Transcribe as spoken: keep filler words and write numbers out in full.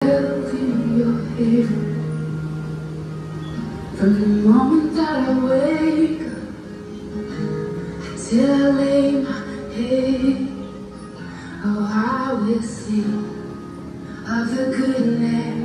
held in your hair. From the moment that I wake up till I lay my head, oh, I will sing of the goodness